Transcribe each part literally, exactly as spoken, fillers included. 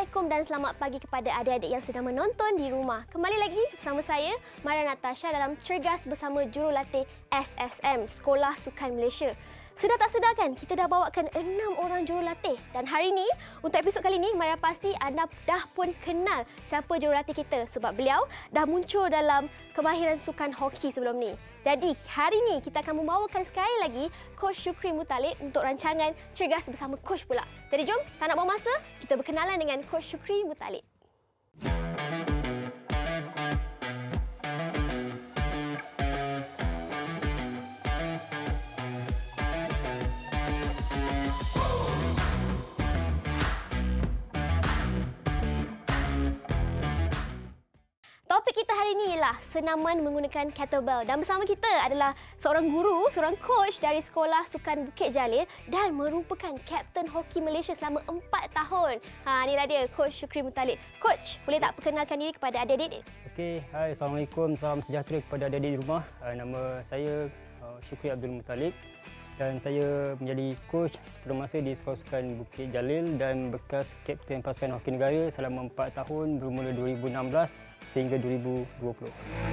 Assalamualaikum dan selamat pagi kepada adik-adik yang sedang menonton di rumah. Kembali lagi bersama saya, Mara Natasha dalam Cergas bersama Jurulatih S S M, Sekolah Sukan Malaysia. Sedar tak sedar kan, kita dah bawakan enam orang jurulatih. Dan hari ini, untuk episod kali ini, Mara pasti anda dah pun kenal siapa jurulatih kita. Sebab beliau dah muncul dalam kemahiran sukan hoki sebelum ni. Jadi, hari ini kita akan membawakan sekali lagi Coach Syukri Muttalib untuk rancangan Cergas bersama Coach pula. Jadi jom, tak nak buang masa, kita berkenalan dengan Coach Syukri Muttalib. Topik kita hari ini ialah senaman menggunakan kettlebell. Dan bersama kita adalah seorang guru, seorang coach dari Sekolah Sukan Bukit Jalil dan merupakan Kapten Hoki Malaysia selama empat tahun. Ha, inilah dia, Coach Syukri Muttalib. Coach, boleh tak perkenalkan diri kepada adik-adik? Okey, hai, Assalamualaikum, salam sejahtera kepada adik-adik di rumah. Nama saya Syukri Abdul Muttalib dan saya menjadi coach sebelum masa di Sekolah Sukan Bukit Jalil dan bekas Kapten Pasukan Hoki Negara selama empat tahun bermula dua ribu enam belas sehingga dua ribu dua puluh.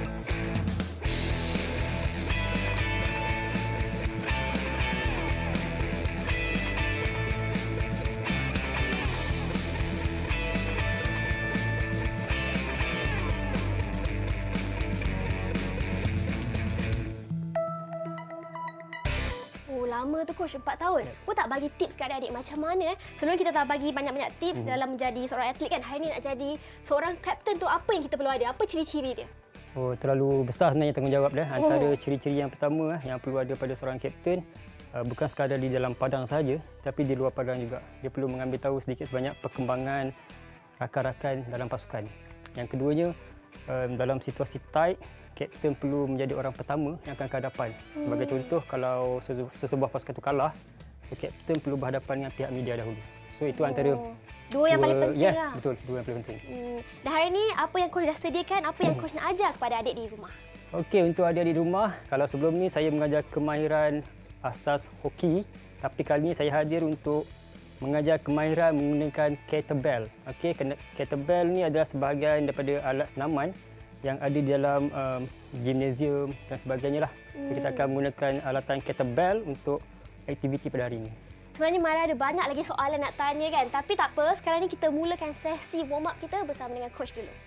Lama tu coach, empat tahun. Pun tak bagi tips kepada adik macam mana eh? Sebelum kita dah bagi banyak-banyak tips hmm. dalam menjadi seorang atlet kan. Hari ni nak jadi seorang kapten tu apa yang kita perlu ada? Apa ciri-ciri dia? Oh, terlalu besar sebenarnya tanggungjawab dah. Antara oh. ciri-ciri yang pertama yang perlu ada pada seorang kapten bukan sekadar di dalam padang sahaja, tapi di luar padang juga. Dia perlu mengambil tahu sedikit sebanyak perkembangan rakan-rakan dalam pasukan. Yang keduanya, dalam situasi tight, kapten perlu menjadi orang pertama yang akan ke hadapan. Sebagai hmm. contoh, kalau sesebuah pasukan itu kalah, so kapten perlu berhadapan dengan pihak media dahulu. So itu oh. antara dua yang dua, paling penting yes, lah. Betul, dua yang paling penting. Hmm. Dan hari ini apa yang coach dah sediakan, apa yang coach nak ajar kepada adik di rumah? Okey, untuk adik di rumah, kalau sebelum ni saya mengajar kemahiran asas hoki, tapi kali ini saya hadir untuk mengajar kemahiran menggunakan kettlebell. Okey, kettlebell ni adalah sebahagian daripada alat senaman yang ada di dalam um, gimnasium dan sebagainya lah. So, kita akan menggunakan alatan kettlebell untuk aktiviti pada hari ini. Sebenarnya Mara ada banyak lagi soalan nak tanya kan. Tapi tak apa, sekarang ni kita mulakan sesi warm up kita bersama dengan coach dulu.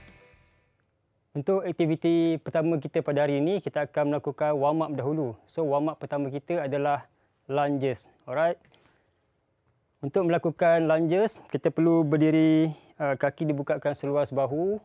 Untuk aktiviti pertama kita pada hari ini, kita akan melakukan warm up dahulu. So warm up pertama kita adalah lunges. Alright. Untuk melakukan lunges, kita perlu berdiri, uh, kaki dibukakan seluas bahu.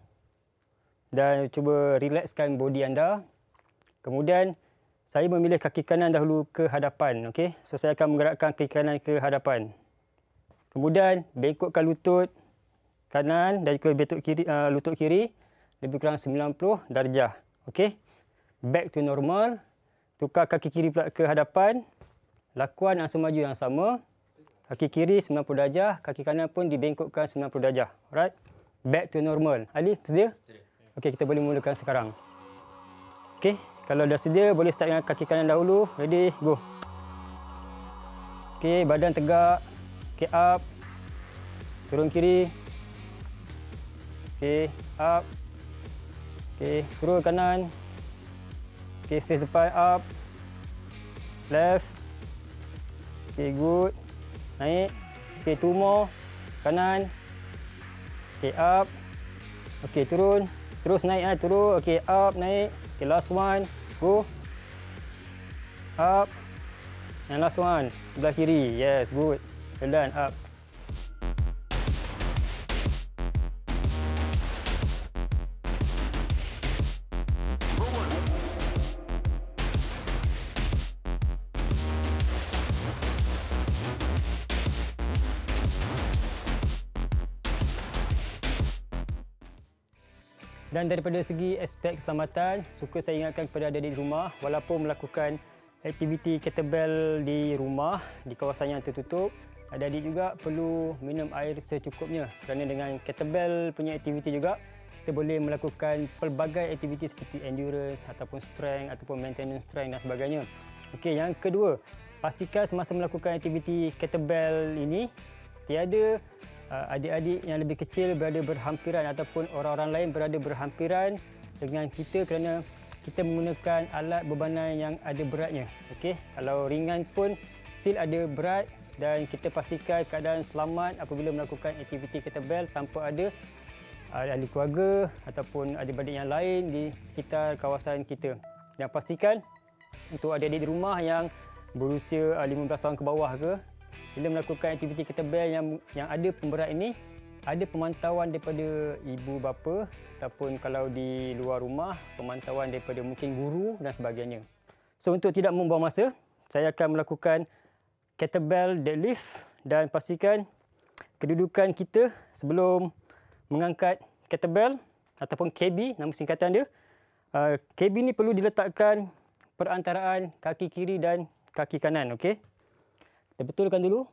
Dan cuba relaxkan body anda. Kemudian, saya memilih kaki kanan dahulu ke hadapan. Okay? So, saya akan menggerakkan kaki kanan ke hadapan. Kemudian, bengkokkan lutut kanan dan juga lutut kiri, uh, lutut kiri lebih kurang sembilan puluh darjah. Okay? Back to normal. Tukar kaki kiri pula ke hadapan. Lakukan asa maju yang sama. Kaki kiri sembilan puluh darjah. Kaki kanan pun dibengkokkan sembilan puluh darjah. Alright? Back to normal. Ali, sedia? Okey, kita boleh mulakan sekarang. Okey, kalau dah sedia, boleh start dengan kaki kanan dahulu. Ready, go. Okey, badan tegak. Okey, up. Turun kiri. Okey, up. Okey, turun kanan. Okey, face depan, up. Left. Okey, good. Naik. Okey, two more. Kanan. Okey, up. Okey, turun. Terus naik, ah, turun. Okey, up, naik. Okey, last one. Go. Up. And last one. Belah kiri. Yes, good. Well done. Up. Dan daripada segi aspek keselamatan, suka saya ingatkan kepada adik-adik di rumah, walaupun melakukan aktiviti kettlebell di rumah, di kawasan yang tertutup, adik-adik juga perlu minum air secukupnya. Kerana dengan kettlebell punya aktiviti juga, kita boleh melakukan pelbagai aktiviti seperti endurance, ataupun strength, ataupun maintenance strength dan sebagainya. Okey, yang kedua, pastikan semasa melakukan aktiviti kettlebell ini, tiada adik-adik yang lebih kecil berada berhampiran ataupun orang-orang lain berada berhampiran dengan kita kerana kita menggunakan alat berbanan yang ada beratnya. Okey, kalau ringan pun still ada berat dan kita pastikan keadaan selamat apabila melakukan aktiviti kettlebell tanpa ada ahli keluarga ataupun adik-adik yang lain di sekitar kawasan kita. Dan pastikan untuk adik-adik di rumah yang berusia lima belas tahun ke bawah ke, bila melakukan aktiviti kettlebell yang yang ada pemberat ini, ada pemantauan daripada ibu bapa ataupun kalau di luar rumah, pemantauan daripada mungkin guru dan sebagainya. So untuk tidak membuang masa, saya akan melakukan kettlebell deadlift dan pastikan kedudukan kita sebelum mengangkat kettlebell ataupun K B, nama singkatan dia. Uh, K B ni perlu diletakkan perantaraan kaki kiri dan kaki kanan, okey. Kita betulkan dulu.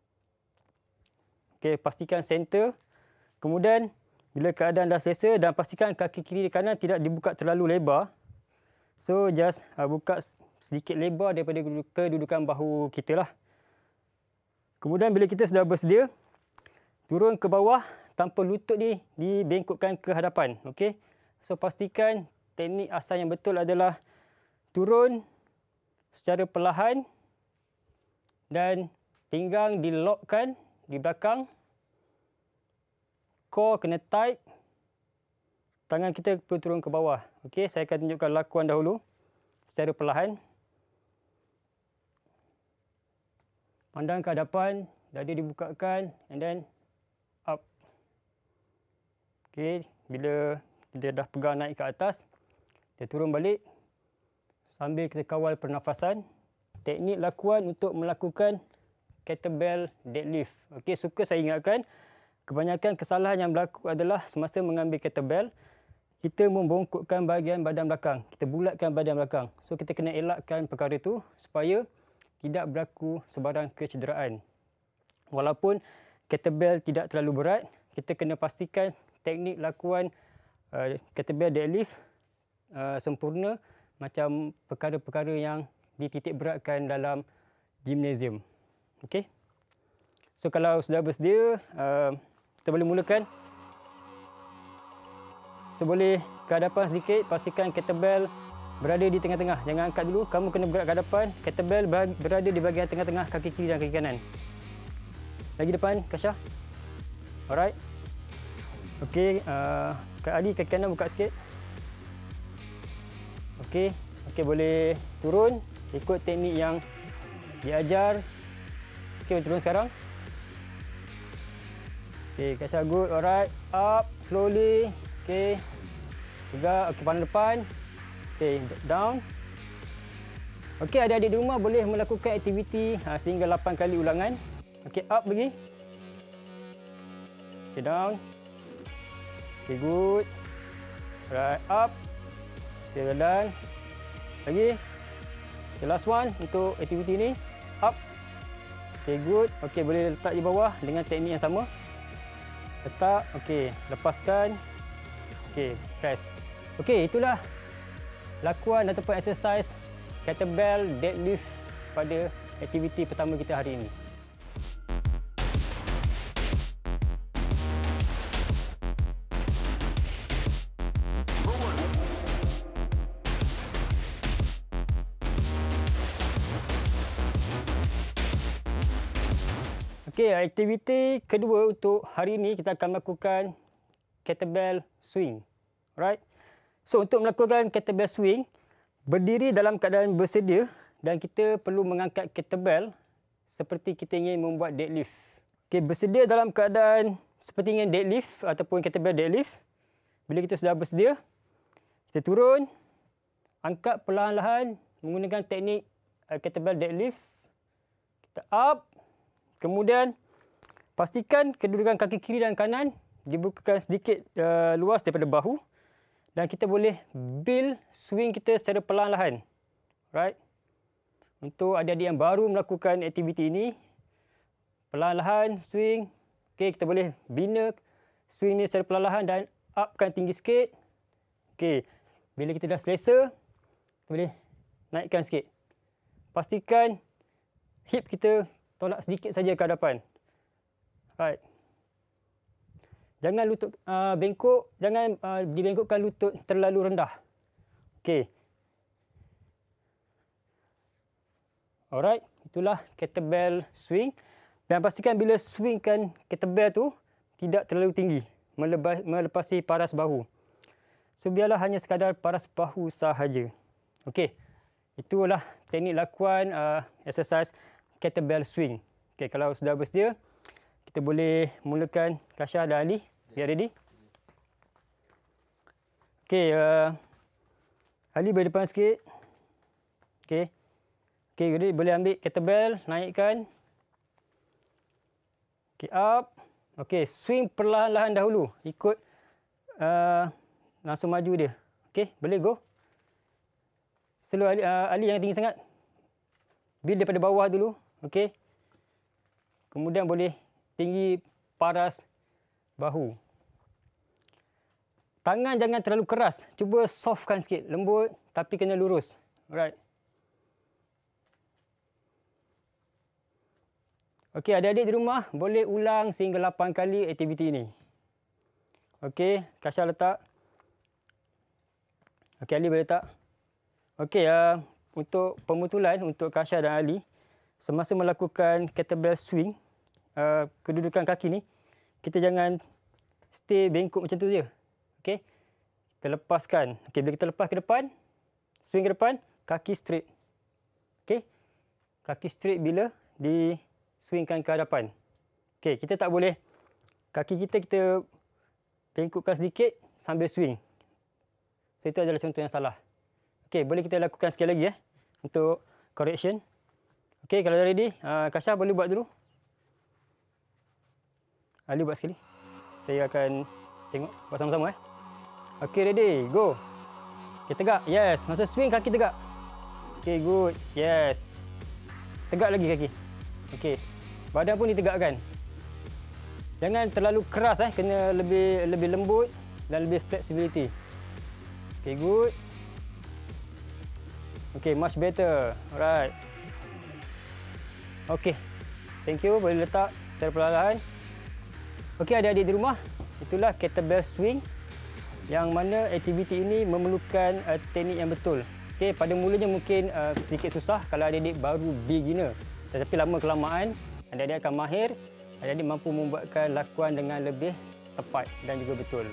Okey, pastikan center. Kemudian bila keadaan dah selesa dan pastikan kaki kiri dan kanan tidak dibuka terlalu lebar. So just uh, buka sedikit lebar daripada kedudukan bahu kita lah. Kemudian bila kita sudah bersedia, turun ke bawah tanpa lutut ni dibengkokkan ke hadapan. Okey. So pastikan teknik asal yang betul adalah turun secara perlahan dan pinggang dilokkan di belakang. Core kena tight. Tangan kita perlu turun ke bawah. Okey, saya akan tunjukkan lakuan dahulu secara perlahan. Pandang ke hadapan, dada dibukakan and then up. Okey, bila kita dah pegang naik ke atas, kita turun balik sambil kita kawal pernafasan. Teknik lakuan untuk melakukan kettlebell deadlift. Okey, suka saya ingatkan, kebanyakan kesalahan yang berlaku adalah semasa mengambil kettlebell, kita membongkokkan bahagian badan belakang. Kita bulatkan badan belakang. So, kita kena elakkan perkara itu supaya tidak berlaku sebarang kecederaan. Walaupun kettlebell tidak terlalu berat, kita kena pastikan teknik lakuan uh, kettlebell deadlift uh, sempurna macam perkara-perkara yang dititik beratkan dalam gimnasium. Okey. So kalau sudah bersedia, uh, kita boleh mulakan. So boleh ke hadapan sedikit, pastikan kettlebell berada di tengah-tengah. Jangan angkat dulu, kamu kena bergerak ke hadapan. Kettlebell berada di bahagian tengah-tengah kaki kiri dan kaki kanan. Lagi depan, Kasha. Alright. Okey, uh, Kak Ali kaki kanan buka sikit. Okey, okey boleh turun ikut teknik yang diajar. Okey, boleh turun sekarang. Okey, Kasha good. Alright, up slowly. Okey. Tegak, okey pandang depan. Okey, down. Okey, adik-adik di rumah boleh melakukan aktiviti ha, sehingga lapan kali ulangan. Okey, up lagi. Okey, down. Okey, good. Right, up. Okey, jalan. Lagi. Okay, last one untuk aktiviti ni. Up. Okey, good. Okey, boleh letak di bawah dengan teknik yang sama. Letak. Okey, lepaskan. Okey, press. Okey, itulah lakuan ataupun exercise kettlebell deadlift pada aktiviti pertama kita hari ini. Okey, aktiviti kedua untuk hari ini kita akan melakukan kettlebell swing. Alright. So untuk melakukan kettlebell swing, berdiri dalam keadaan bersedia dan kita perlu mengangkat kettlebell seperti kita ingin membuat deadlift. Okey, bersedia dalam keadaan seperti ingin deadlift ataupun kettlebell deadlift. Bila kita sudah bersedia, kita turun, angkat perlahan-lahan menggunakan teknik uh, kettlebell deadlift. Kita up. Kemudian pastikan kedudukan kaki kiri dan kanan dibukakan sedikit uh, luas daripada bahu. Dan kita boleh build swing kita secara perlahan-lahan. Right? Untuk adik-adik yang baru melakukan aktiviti ini, perlahan-lahan swing. Okey, kita boleh bina swing ni secara perlahan-lahan dan upkan tinggi sikit. Okey, bila kita dah selesa, kita boleh naikkan sikit. Pastikan hip kita tolak sedikit saja ke hadapan. Right. Jangan lutut uh, bengkok, jangan uh, dibengkokkan lutut terlalu rendah. Okey. Alright, itulah kettlebell swing. Dan pastikan bila swingkan kettlebell tu tidak terlalu tinggi, melebas, melepasi paras bahu. So biarlah hanya sekadar paras bahu sahaja. Okey. Itulah teknik lakuan uh, exercise kettlebell swing. Okey, kalau sudah bersedia, kita boleh mulakan Kasha dan Ali. Get ready? Okey, uh, Ali beri depan sikit. Okey. Okey, ready? Boleh ambil kettlebell, naikkan. Okey, up. Okey, swing perlahan-lahan dahulu. Ikut uh, langsung maju dia. Okey, boleh go. Slow Ali, uh, Ali yang tinggi sangat. Build daripada bawah dulu. Okey. Kemudian boleh tinggi paras bahu. Tangan jangan terlalu keras. Cuba softkan sikit. Lembut tapi kena lurus. Alright. Okey, adik-adik di rumah boleh ulang sehingga lapan kali aktiviti ini. Okey, Kasha letak. Okey, Ali boleh letak. Okey, uh, untuk pemutulan untuk Kasha dan Ali, semasa melakukan kettlebell swing, uh, kedudukan kaki ni, kita jangan stay bengkok macam tu je. Okey. Kita lepaskan. Okey, bila kita lepas ke depan, swing ke depan, kaki straight. Okey. Kaki straight bila di swingkan ke hadapan. Okey, kita tak boleh kaki kita kita bengkokkan sedikit sambil swing. So itu adalah contoh yang salah. Okey, boleh kita lakukan sekali lagi eh untuk correction. Okey, kalau dah ready, uh, Kasha boleh buat dulu. Ali buat sekali. Saya akan tengok buat sama-sama eh. Okey, ready, go. Okey, tegak. Yes, masa swing kaki tegak. Okey, good. Yes. Tegak lagi kaki. Okey. Badan pun ditegakkan. Jangan terlalu keras eh, kena lebih lebih lembut dan lebih flexibility. Okey, good. Okey, much better. Alright. Okey. Thank you. Boleh letak secara perlahan. Okey, adik-adik di rumah, itulah kettlebell swing yang mana aktiviti ini memerlukan uh, teknik yang betul. Okey, pada mulanya mungkin uh, sedikit susah kalau adik-adik baru beginner. Tetapi lama kelamaan, adik-adik akan mahir, adik-adik mampu membuatkan lakuan dengan lebih tepat dan juga betul.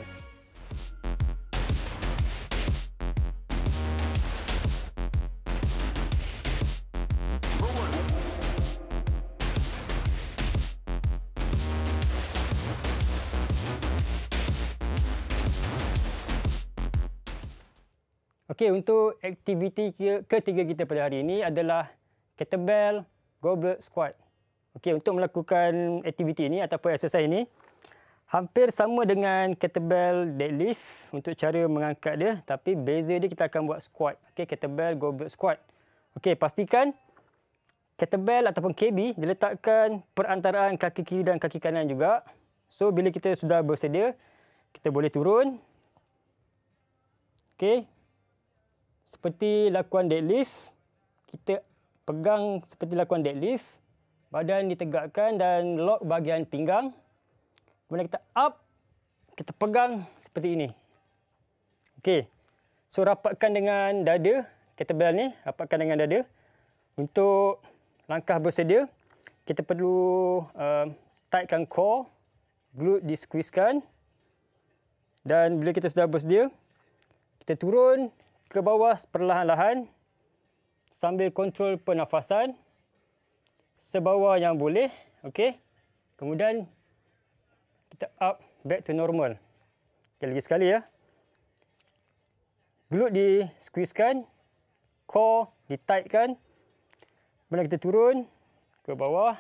Okey, untuk aktiviti ketiga kita pada hari ini adalah kettlebell goblet squat. Okey, untuk melakukan aktiviti ini ataupun exercise ini hampir sama dengan kettlebell deadlift untuk cara mengangkat dia, tapi beza dia kita akan buat squat. Okey, kettlebell goblet squat. Okey, pastikan kettlebell ataupun K B diletakkan perantaraan kaki kiri dan kaki kanan juga. So bila kita sudah bersedia, kita boleh turun. Okey. Seperti lakuan deadlift, kita pegang seperti lakuan deadlift, badan ditegakkan dan lock bahagian pinggang. Kemudian kita up, kita pegang seperti ini. Okey. So rapatkan dengan dada, kettlebell ni, rapatkan dengan dada. Untuk langkah bersedia, kita perlu uh, tightkan core, glute di-squeezekan. Dan bila kita sudah bersedia, kita turun ke bawah perlahan-lahan sambil kontrol pernafasan sebawah yang boleh. Okey. Kemudian kita up back to normal. Okay, lagi sekali ya. Glute di-squeezekan, core di-tightkan. Kemudian kita turun ke bawah.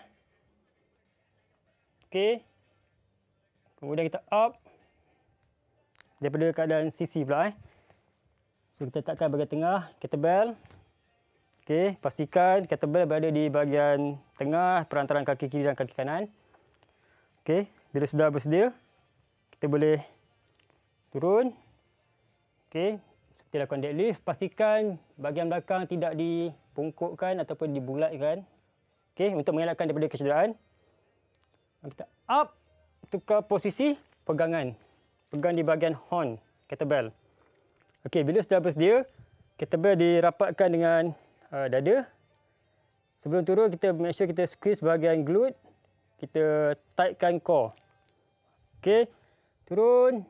Okey. Kemudian kita up daripada keadaan sisi pula eh. So kita letakkan bahagian tengah kettlebell. Okey, pastikan kettlebell berada di bahagian tengah perantaraan kaki kiri dan kaki kanan. Okey, bila sudah bersedia, kita boleh turun. Okey, seperti lakukan deadlift, pastikan bahagian belakang tidak dibungkukkan ataupun dibulatkan. Okey, untuk mengelakkan daripada kecederaan. Kita up, tukar posisi. pegangan. Pegang di bahagian horn kettlebell. Okey, bila sudah bersedia, kettlebell dirapatkan dengan uh, dada. Sebelum turun, kita make sure kita squeeze bahagian glute. Kita tightkan core. Okey, turun.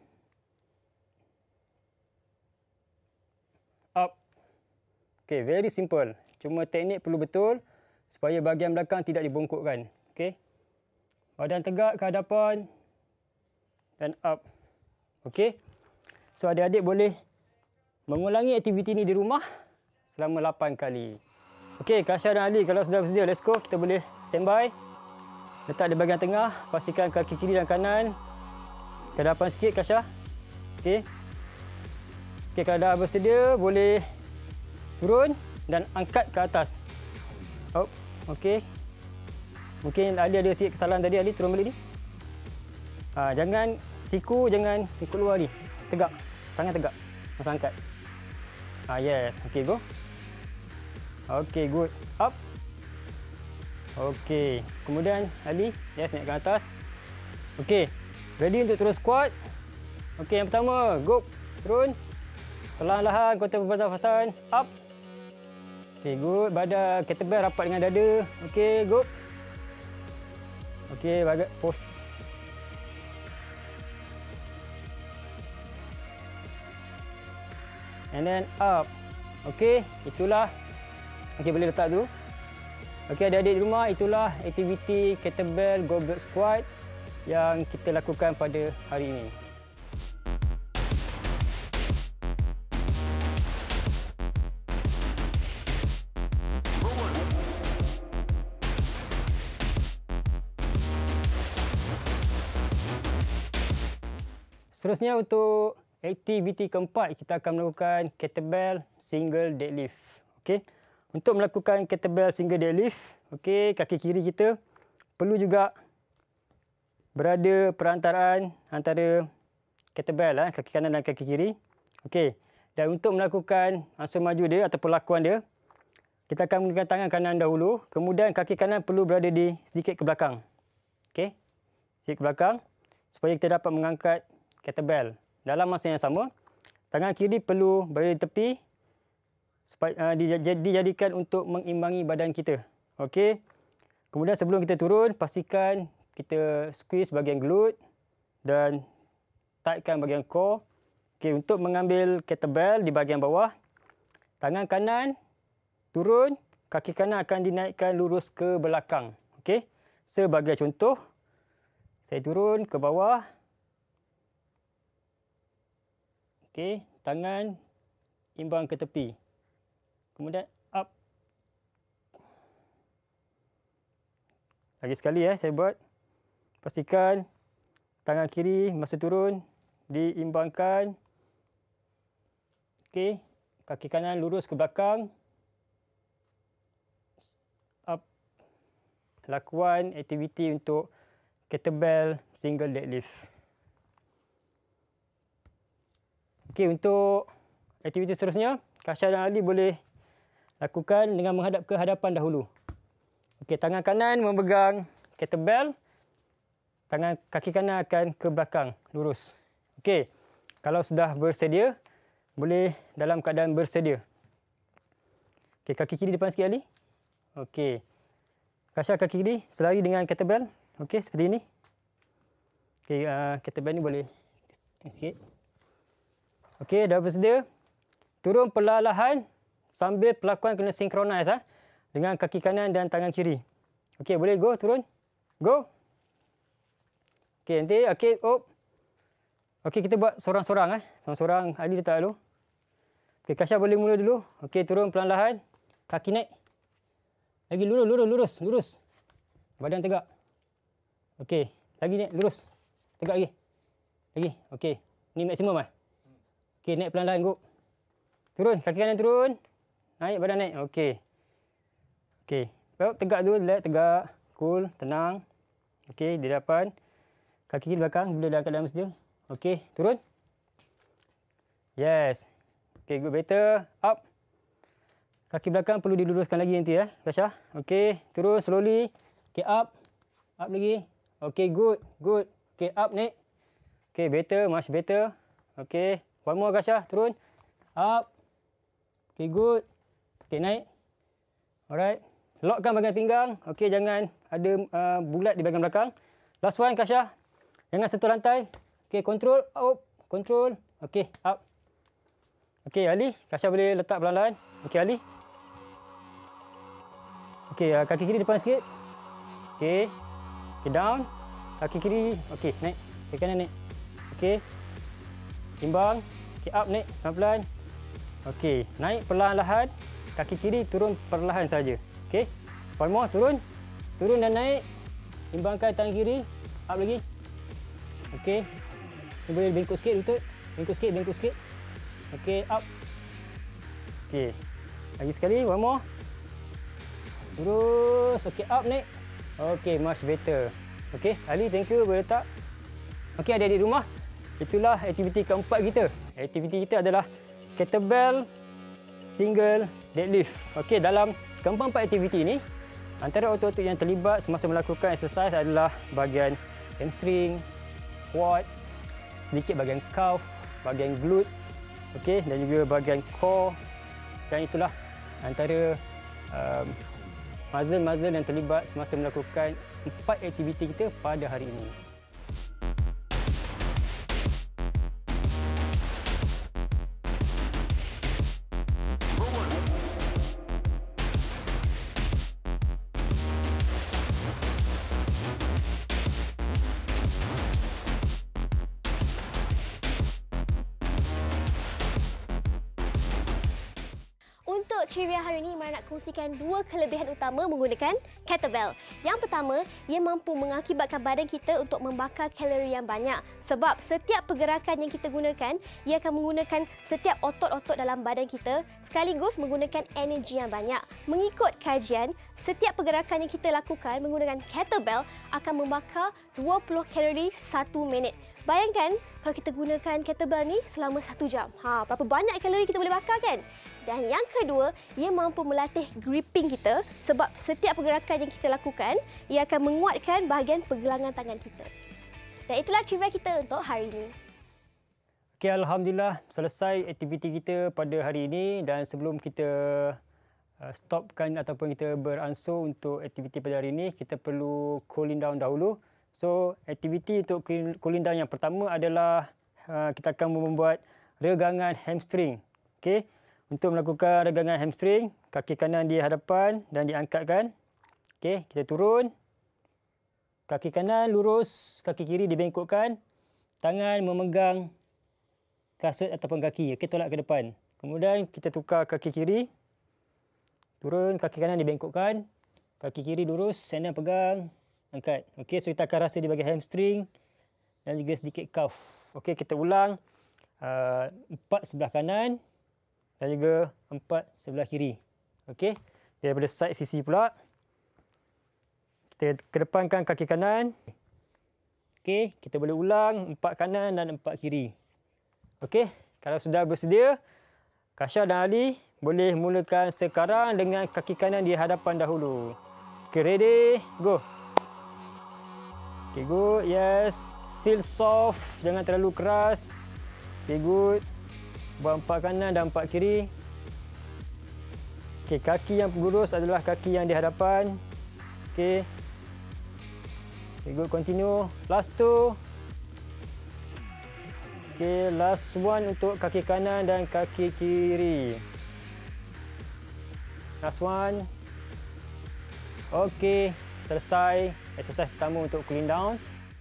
Up. Okey, very simple. Cuma teknik perlu betul supaya bahagian belakang tidak dibongkokkan. Okey. Badan tegak ke hadapan dan up. Okey. So adik-adik boleh mengulangi aktiviti ini di rumah selama lapan kali. Okey, Kasha dan Ali, kalau sudah bersedia, let's go. Kita boleh standby. Letak di bahagian tengah, pastikan kaki kiri dan kanan ke hadapan sikit, Kasha. Okey. Okey, kalau dah bersedia, boleh turun dan angkat ke atas. Oh, okey. Mungkin Ali ada sikit kesalahan tadi. Ali, turun balik ni. Ha, jangan siku, jangan ikut luar ni. Tegak. Tangan tegak. Masa angkat. Ha, yes. Okey, go. Okey, good. Up. Okey. Kemudian Ali, yes, naik ke atas. Okey. Ready untuk terus squat. Okey, yang pertama, go. Turun. Perlahan-lahan, konten perfasan. Up. Okey, good. Badan kettlebell rapat dengan dada. Okey, go. Okey, bagai post. And then up. Okey, itulah. Okey, boleh letak dulu. Okey, adik-adik di rumah, itulah aktiviti kettlebell goblet squat yang kita lakukan pada hari ini. Seterusnya untuk aktiviti keempat, kita akan melakukan kettlebell single deadlift. Okey. Untuk melakukan kettlebell single deadlift, okey, kaki kiri kita perlu juga berada perantaraan antara kettlebell, eh, kaki kanan dan kaki kiri. Okey. Dan untuk melakukan ansur maju dia atau perlakuan dia, kita akan menggunakan tangan kanan dahulu, kemudian kaki kanan perlu berada di sedikit ke belakang. Okey. Sedikit ke belakang supaya kita dapat mengangkat kettlebell. Dalam masa yang sama, tangan kiri perlu berada di tepi supaya uh, dijadikan untuk mengimbangi badan kita. Okey. Kemudian sebelum kita turun, pastikan kita squeeze bahagian glute dan tightkan bahagian core. Okey, untuk mengambil kettlebell di bahagian bawah, tangan kanan turun, kaki kanan akan dinaikkan lurus ke belakang. Okey. Sebagai contoh, saya turun ke bawah. Okey, tangan imbang ke tepi. Kemudian up. Lagi sekali ya, saya buat. Pastikan tangan kiri masa turun diimbangkan. Okey, kaki kanan lurus ke belakang. Up. Lakukan aktiviti untuk kettlebell single deadlift. Okey, untuk aktiviti seterusnya, Kasha dan Ali boleh lakukan dengan menghadap ke hadapan dahulu. Okey, tangan kanan memegang kettlebell, tangan kaki kanan akan ke belakang, lurus. Okey, kalau sudah bersedia, boleh dalam keadaan bersedia. Okey, kaki kiri depan sikit Ali. Okey. Kasha kaki kiri selari dengan kettlebell. Okey, seperti ini. Okey, uh, kettlebell ni boleh sikit. Okey, dah bersedia. Turun perlahan-lahan sambil perlakuan kena synchronize ha, dengan kaki kanan dan tangan kiri. Okey, boleh go, turun. Go. Okey, nanti, okey, up. Okey, kita buat sorang-sorang. Eh. Sorang-sorang, Ali letak dulu. Okey, Kasha boleh mula dulu. Okey, turun perlahan-lahan. Kaki naik. Lagi lurus, lurus, lurus, lurus. Badan tegak. Okey, lagi naik, lurus. Tegak lagi. Lagi, okey. Ni maksimum lah. Okey, naik perlahan-lahan, go. Turun, kaki kanan turun. Naik, badan naik. Okey. Okey. Tegak dulu, relax, tegak. Cool, tenang. Okey, di depan. Kaki kiri belakang, bila dah keadaan bersedia. Okey, turun. Yes. Okey, good, better. Up. Kaki belakang perlu diluruskan lagi nanti ya, Kasha. Okey, turun slowly. Okey, up. Up lagi. Okey, good, good. Okey, up, naik. Okay, better, much better. Okay, one more Kasha, turun. Up. Okay, good. Okay, naik. Alright. Lockkan bahagian pinggang. Okay, jangan ada uh, bulat di bahagian belakang. Last one Kasha. Jangan sentuh lantai. Okay, control. Up. Control. Okay, up. Okay, Ali. Kasha boleh letak perlahan-lahan. Okay, Ali. Okay, uh, kaki kiri depan sikit. Okay. Okay, down. Kaki kiri. Okay, naik. Kaki kanan naik. Okay. Timbang. Okay, up, naik. Pelan-pelan. Okay, naik perlahan-lahan. Kaki kiri turun perlahan saja. Okay. One more, turun. Turun dan naik. Timbangkan tangan kiri. Up lagi. Okay. Boleh bengkok sikit lutut. Bengkok sikit, bengkok sikit. Okay, up. Okay. Lagi sekali, one more. Terus. Okay, up, naik. Okay, much better. Okay, Ali, thank you. Boleh letak. Okay, adik-adik rumah. Itulah aktiviti keempat kita. Aktiviti kita adalah kettlebell single deadlift. Okey, dalam keempat-empat aktiviti ini, antara otot-otot yang terlibat semasa melakukan exercise adalah bahagian hamstring, quad, sedikit bahagian calf, bahagian glute, okey, dan juga bahagian core. Dan itulah antara um, muscle-muscle yang terlibat semasa melakukan empat aktiviti kita pada hari ini. Untuk trivia hari ini, Mara nak kongsikan dua kelebihan utama menggunakan kettlebell. Yang pertama, ia mampu mengakibatkan badan kita untuk membakar kalori yang banyak. Sebab setiap pergerakan yang kita gunakan, ia akan menggunakan setiap otot-otot dalam badan kita sekaligus menggunakan energi yang banyak. Mengikut kajian, setiap pergerakan yang kita lakukan menggunakan kettlebell akan membakar dua puluh kalori satu minit. Bayangkan kalau kita gunakan kettlebell ni selama satu jam. Ha, berapa banyak kalori kita boleh bakar kan? Dan yang kedua, ia mampu melatih gripping kita sebab setiap pergerakan yang kita lakukan, ia akan menguatkan bahagian pergelangan tangan kita. Dan itulah trivia kita untuk hari ini. Okay, Alhamdulillah selesai aktiviti kita pada hari ini, dan sebelum kita uh, stopkan ataupun kita beransur untuk aktiviti pada hari ini, kita perlu cooling down dahulu. So, aktiviti untuk cooling down yang pertama adalah uh, kita akan membuat regangan hamstring. Okey. Untuk melakukan regangan hamstring, kaki kanan di hadapan dan diangkatkan. Okey, kita turun. Kaki kanan lurus, kaki kiri dibengkokkan. Tangan memegang kasut ataupun kaki. Okey, tolak ke depan. Kemudian kita tukar kaki kiri. Turun, kaki kanan dibengkokkan. Kaki kiri lurus, sana pegang. Angkat. Okey, so kita akan rasa di bahagian hamstring dan juga sedikit calf. Okey, kita ulang uh, empat sebelah kanan dan juga empat sebelah kiri. Okey, daripada side sisi pula. Kita kedepankan kaki kanan. Okey, kita boleh ulang empat kanan dan empat kiri. Okey, kalau sudah bersedia, Kasha dan Ali boleh mulakan sekarang dengan kaki kanan di hadapan dahulu. Okey, ready? Go. Okay, good. Yes. Feel soft. Jangan terlalu keras. Okay, good. Buat empat kanan dan empat kiri. Okay, kaki yang lurus adalah kaki yang di hadapan. Okay. Okay, good. Continue. Last two. Okay, last one untuk kaki kanan dan kaki kiri. Last one. Okay. Selesai exercise pertama untuk cooling down.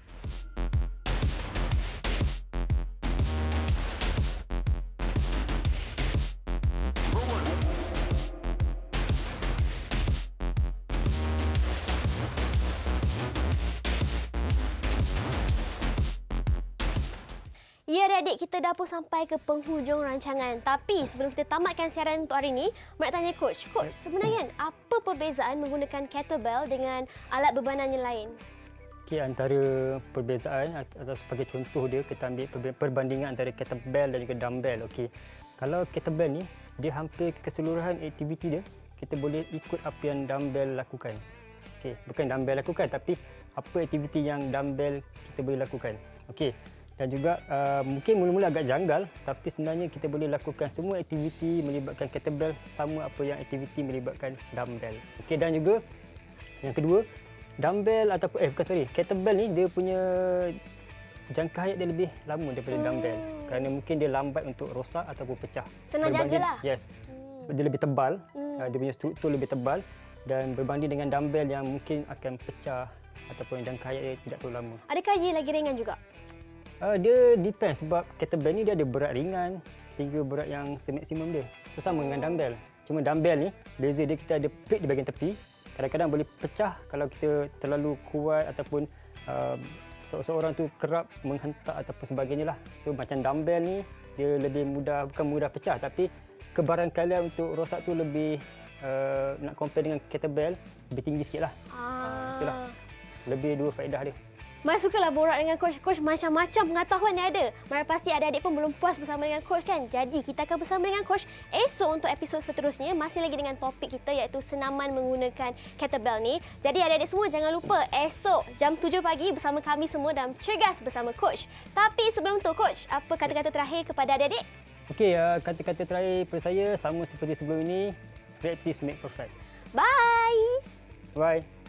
Ya, adik-adik, kita dah pun sampai ke penghujung rancangan. Tapi sebelum kita tamatkan siaran untuk hari ini, Mak nak tanya Coach. Coach, sebenarnya apa perbezaan menggunakan kettlebell dengan alat bebanan yang lain? Okay, antara perbezaan atau sebagai contoh dia, kita ambil perbandingan antara kettlebell dan juga dumbbell. Okay. Kalau kettlebell ni, dia hampir keseluruhan aktiviti dia, kita boleh ikut apa yang dumbbell lakukan. Okay. Bukan dumbbell lakukan, tapi apa aktiviti yang dumbbell kita boleh lakukan. Okay. Dan juga uh, mungkin mula-mula agak janggal, tapi sebenarnya kita boleh lakukan semua aktiviti melibatkan kettlebell sama apa yang aktiviti melibatkan dumbbell. Okey, dan juga yang kedua, dumbbell ataupun eh bukan sorry, kettlebell ni dia punya jangka hayat dia lebih lama daripada hmm. dumbbell kerana mungkin dia lambat untuk rosak ataupun pecah. Senang jagalah. Yes. Hmm. Sebab dia lebih tebal, hmm. uh, dia punya struktur lebih tebal dan berbanding dengan dumbbell yang mungkin akan pecah ataupun jangka hayat dia tidak terlalu lama. Adakah ia lagi ringan juga? Uh, dia depend sebab kettlebell ni dia ada berat ringan sehingga berat yang semaksimum dia. So sama oh. dengan dumbbell. Cuma dumbbell ni beza dia kita ada plate di bahagian tepi. Kadang-kadang boleh pecah kalau kita terlalu kuat ataupun uh, seorang tu kerap menghentak ataupun sebagainya lah. So macam dumbbell ni dia lebih mudah, bukan mudah pecah tapi kebarangkalian untuk rosak tu lebih uh, nak compare dengan kettlebell lebih tinggi sikit lah. Ah. Uh, itulah. Lebih dua faedah dia. Mara sukalah borak dengan coach. Coach macam-macam pengetahuan yang ada. Mara pasti adik-adik pun belum puas bersama dengan coach kan. Jadi kita akan bersama dengan coach esok untuk episod seterusnya. Masih lagi dengan topik kita iaitu senaman menggunakan kettlebell ni. Jadi adik-adik semua jangan lupa esok jam tujuh pagi bersama kami semua dalam Cergas bersama coach. Tapi sebelum tu coach, apa kata-kata terakhir kepada adik-adik? Okey, uh, kata-kata terakhir kepada saya sama seperti sebelum ini. Practice make perfect. Bye. Bye.